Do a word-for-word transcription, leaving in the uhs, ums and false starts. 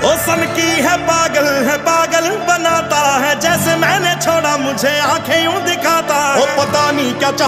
ओ सन की है पागल है पागल बनाता है, जैसे मैंने छोड़ा मुझे आंखें यूं दिखाता है। ओ पता नहीं क्या चाह